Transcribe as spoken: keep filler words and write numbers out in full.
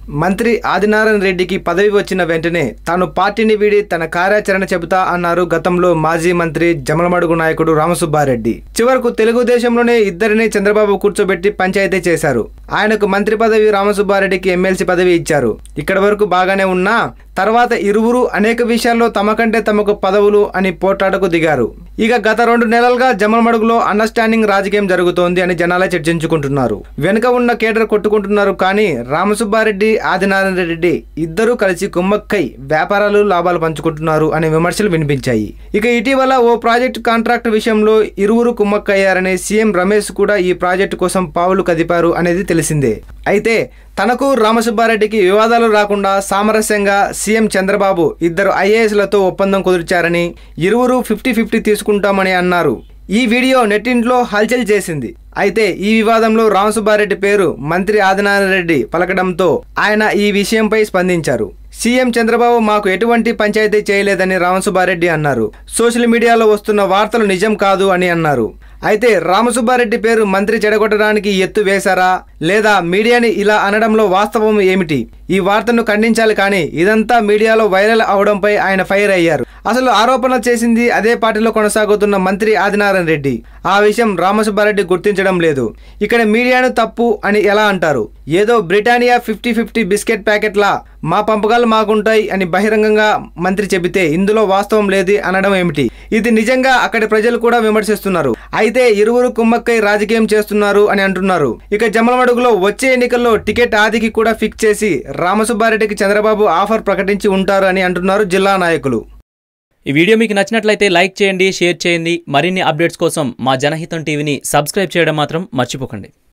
మంత్రి ఆదినారాయణ రెడ్డికి పదవి వచ్చిన వెంటనే తాను పార్టీని వీడి తన కార్యాచరణ చెబుతా అన్నారు గతంలో మాజీ మంత్రి జమలమడుగు నాయకుడు రామసుబ్బారెడ్డి. చివరకు తెలుగుదేశంలోనే ఇద్దరిని చంద్రబాబు కూర్చోబెట్టి పంచాయతీ చేశారు. ఆయనకు మంత్రి పదవి, రామసుబ్బారెడ్డికి ఎమ్మెల్సీ పదవి ఇచ్చారు. ఇక్కడి వరకు బాగానే ఉన్నా తర్వాత ఇరువురు అనేక విషయాల్లో తమకంటే తమకు పదవులు అని పోట్లాటకు దిగారు. ఇక గత రెండు నెలలుగా జమలమడుగులో అండర్స్టాండింగ్ రాజకీయం జరుగుతోంది అని జనాలే చర్చించుకుంటున్నారు. వెనుక ఉన్న కేడర్ కొట్టుకుంటున్నారు. కానీ రామసుబ్బారెడ్డి, ఆదినారాయణ రెడ్డి ఇద్దరూ కలిసి కుమ్మక్కై వ్యాపారాలు, లాభాలు పంచుకుంటున్నారు అనే విమర్శలు వినిపించాయి. ఇక ఇటీవల ఓ ప్రాజెక్టు కాంట్రాక్ట్ విషయంలో ఇరువురు కుమ్మక్కయ్యారని సీఎం రమేష్ కూడా ఈ ప్రాజెక్టు కోసం పావులు కదిపారు అనేది తెలిసిందే. అయితే తనకు రామసుబ్బారెడ్డికి వివాదాలు రాకుండా సామరస్యంగా సీఎం చంద్రబాబు ఇద్దరు ఐఏఎస్లతో ఒప్పందం కుదిర్చారని, ఇరువురు ఫిఫ్టీ ఫిఫ్టీ తీసుకుంటామని అన్నారు. ఈ వీడియో నెట్టింట్లో హల్చల్ చేసింది. అయితే ఈ వివాదంలో రామసుబ్బారెడ్డి పేరు మంత్రి ఆదినారాయణ రెడ్డి పలకడంతో ఆయన ఈ విషయంపై స్పందించారు. సీఎం చంద్రబాబు మాకు ఎటువంటి పంచాయతీ చేయలేదని రామసుబ్బారెడ్డి అన్నారు. సోషల్ మీడియాలో వస్తున్న వార్తలు నిజం కాదు అని అన్నారు. అయితే రామసుబ్బారెడ్డి పేరు మంత్రి చెడగొట్టడానికి ఎత్తు వేశారా లేదా మీడియాని ఇలా అనడంలో వాస్తవం ఏమిటి? ఈ వార్తను ఖండించాలి. కానీ ఇదంతా మీడియాలో వైరల్ అవడంపై ఆయన ఫైర్ అయ్యారు. అసలు ఆరోపణలు చేసింది అదే పార్టీలో కొనసాగుతున్న మంత్రి ఆదినారాయణ రెడ్డి. ఆ విషయం రామసుబ్బారెడ్డి గుర్తించడం లేదు. ఇక్కడ మీడియాను తప్పు అని ఎలా అంటారు? ఏదో బ్రిటానియా ఫిఫ్టీ ఫిఫ్టీ బిస్కెట్ ప్యాకెట్లా మా పంపకాలు మాకుంటాయి అని బహిరంగంగా మంత్రి చెబితే ఇందులో వాస్తవం లేదు అనడం ఏమిటి? ఇది నిజంగా అక్కడి ప్రజలు కూడా విమర్శిస్తున్నారు. అయితే ఇరువురు కుమ్మక్కై రాజకీయం చేస్తున్నారు అని అంటున్నారు. ఇక జమలమడుగులో వచ్చే ఎన్నికల్లో టికెట్ ఆదికి కూడా ఫిక్స్ చేసి రామసుబ్బారెడ్డికి చంద్రబాబు ఆఫర్ ప్రకటించి ఉంటారు అని అంటున్నారు జిల్లా నాయకులు. ఈ వీడియో మీకు నచ్చినట్లయితే లైక్ చేయండి, షేర్ చేయండి. మరిన్ని అప్డేట్స్ కోసం మా జనహితం టీవీని సబ్స్క్రైబ్ చేయడం మాత్రం మర్చిపోకండి.